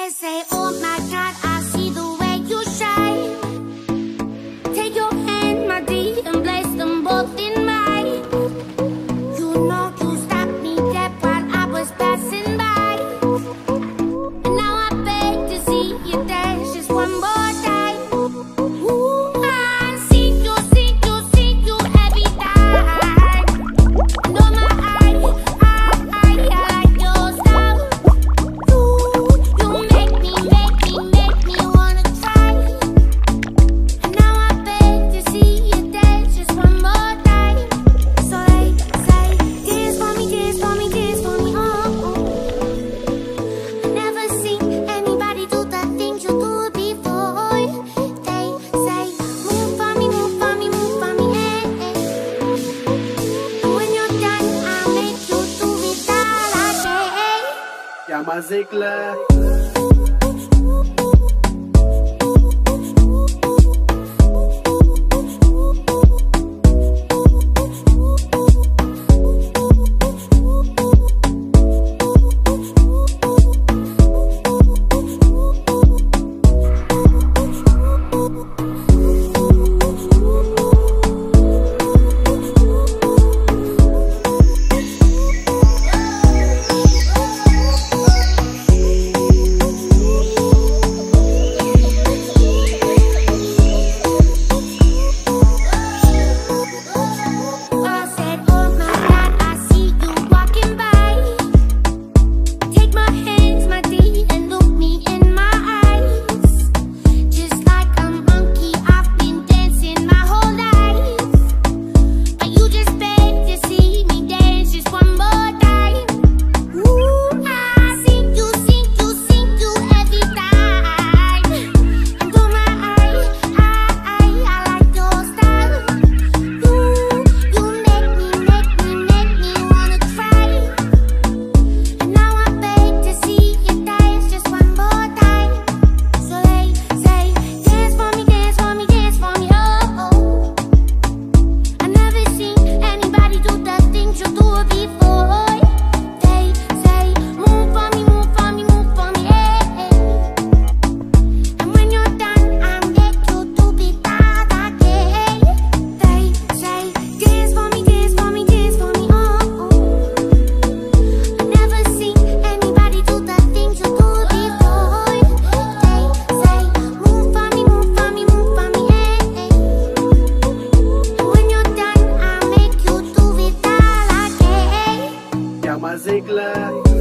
They say, oh my God, I see the way you shine. Take your hand, my dear, and place them both in mine. You know you stopped me dead while I was passing by. And now I beg to see you dance just one more time. Ooh, I see you every time. And oh my, I like your style. You make me wanna try. And now I beg to see you dance just one more time. So they say, dance for me, dance for me, dance for me, oh. I never seen anybody do the things you do before. They say, move for me, move for me, move for me, eh. And when you're done, I'll make you do it all again. Chiama Ziegler. I said, oh my God, I see you walking by. Take my hands, my dear, and look me in my eyes. Just like a monkey, I've been dancing my whole life. But you just beg to see me dance just one more time. Ooh, I see you every time. And oh my, I like your style. You make me wanna cry. And now I beg to see you dance just one more time. So they say, dance for me, dance for me, dance for me, oh. I never seen anybody do the things you do before. They say, move for me, move for me, move for me, eh. And when you're done, I'll make you do it all again. They say, dance for me, dance for me, dance for me, oh. I never seen anybody do the things you do before. They say, move for me, move for me, move for me, eh. And when you're done, I'll make you do it all again. Chiama Ziegler.